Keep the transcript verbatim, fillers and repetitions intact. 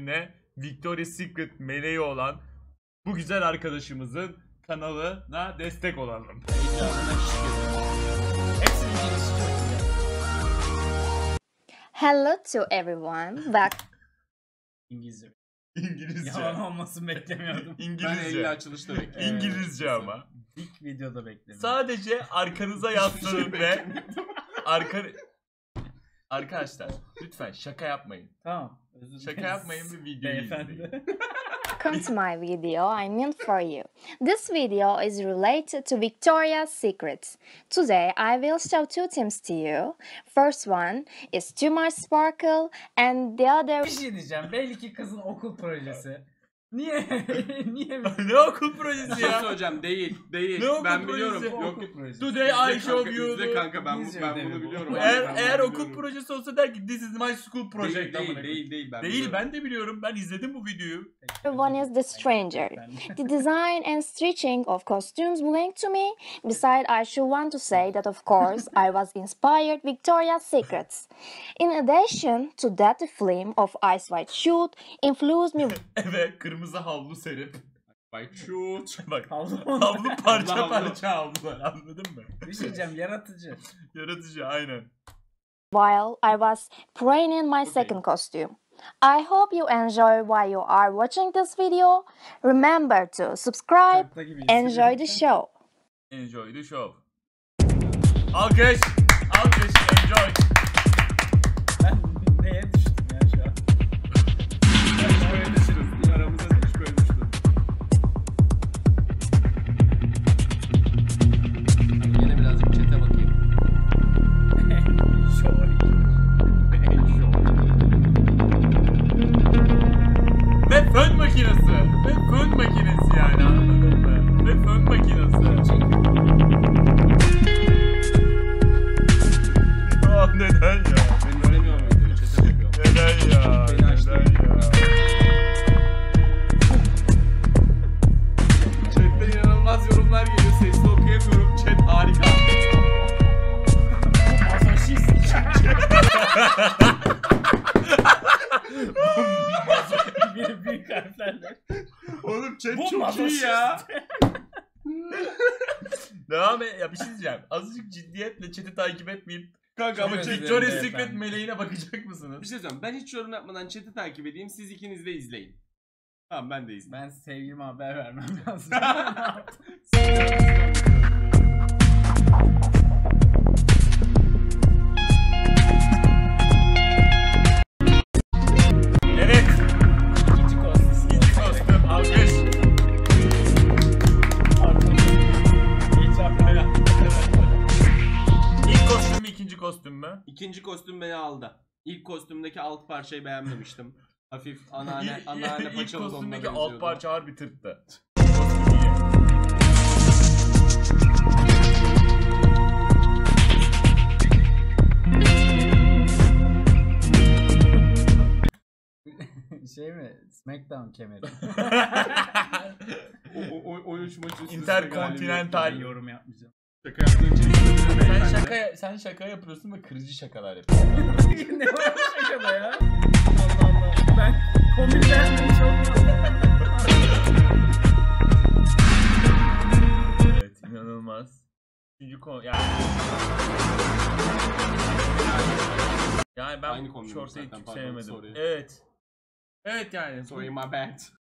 ne Victoria's Secret meleği olan bu güzel arkadaşımızın kanalına destek olalım. Hello to everyone. Back. İngilizce. İngilizce. Yalan olmasını beklemiyordum. İngilizce. Ben elli açılışta bekliyorum. İngilizce Evet. ama. İlk videoda bekledim. Sadece arkanıza yaslanın ve arka... Arkadaşlar lütfen şaka yapmayın. Tamam. Özür dileriz. Şaka yapmayın ve videoyu izleyin. Beyefendi. Welcome to my video I made for you. This video is related to Victoria's Secret. Today I will show two themes to you. First one is too much sparkle and the other Bir şey diyeceğim. Belli ki kızın okul projesi. Niye? Niye? Ne okul Bir projesi şey ya? söyleyeceğim, değil değil. Ne okul Ben projesi? biliyorum. Yok. Okul projesi. Today I İzle show kanka, you. izle kanka, ben, bu, İngilizce ben ödevi bunu bu. biliyorum. Eğer Ben eğer bunu okul biliyorum. projesi olsa der ki this is my school project. Değil amına değil koyayım. değil değil. Ben Değil biliyorum. ben de biliyorum. Ben izledim bu videoyu. one is the stranger. The design and stitching of costumes belong to me. Besides, I should want to say that of course I was inspired Victoria's Secrets. In addition to that, the film of Ice White Shoot influenced me. Eve kırmızı havlu serip. Bak shoot. Bak Havlu. havlu parça Havlu, havlu. parça havlular, anladın mı? Bir şey diyeceğim. Yaratıcı. Yaratıcı aynen. While I was praying in my second costume. I hope you enjoy while you are watching this video. Remember to subscribe, Uçakta gibi enjoy the hissediyorum. show. Enjoy the show. Alkış. Alkış. Enjoy. Ben neye düştüm ya şu an? Hiç böyle düşürüz. Aramızda hiç böyle düşürüz. Yine birazcık chat'e bakayım. Şov. Ve fön makinesi. Ve fön makinesi yani, anladın mı? Ve fön makinesi. Ah neden ya? Ben izlemiyorum videoyu, chat'e bakıyorum. Neden ya? Beni açtı. Neden ya? Chat'ten inanılmaz yorumlar geliyor. Sesli okuyamıyorum. Chat harika. Masoşist. Bir büyük harflerle. Oğlum chat Bu çok masoşist. iyi ya. Devam et. Ya bir şey diyeceğim. Azıcık ciddiyetle chat'i takip etmeyip Kanka ama Çok chat... özür Victoria's dilerim Secret beyefendi. meleğine bakacak mısınız? Bir şey söyleyeyim. Ben hiç yorum yapmadan chat'i takip edeyim. Siz ikiniz de izleyin. Tamam, ben de izleyeyim. Ben sevgilime haber vermem lazım. Evet. İkinci kostüm. İkinci kostüm. Alkış. İlk kostüm mü, ikinci kostüm mü? İkinci kostüm beni aldı. İlk kostümdeki alt parçayı beğenmemiştim. Hafif İlk, anneanne, anneanne ilk paçalı donuna kostümdeki alt benziyordu. parça harbi tırttı. Kostüm iyi. Şey mi? Smackdown kemeri. O, o, o, o üç maç üst üste Interkontinental. Ben yorum yapmayacağım. Şaka yaptığın için özür dilerim Sen beyefendi. şaka sen şaka yapıyorsun ve kırıcı şakalar yapıyorsun. Ne var bu şakada ya? Allah Allah. Ben komik beğenmemiş olmaz. Evet, inanılmaz. Üçüncü kon yani. Yani ben Aynı kombin şortu hiç zaten, pardon, sevmedim. sorry. Evet. Evet yani. Sorry, my bad.